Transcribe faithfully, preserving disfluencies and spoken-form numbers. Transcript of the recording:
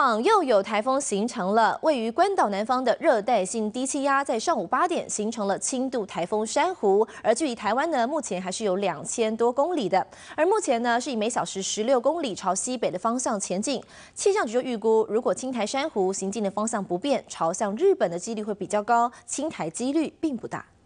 况，又有台风形成了。位于关岛南方的热带性低气压，在上午八点形成了轻度台风珊瑚，而距离台湾呢，目前还是有两千多公里的。而目前呢，是以每小时十六公里朝西北的方向前进。气象局就预估，如果轻台珊瑚行进的方向不变，朝向日本的几率会比较高，轻台几率并不大。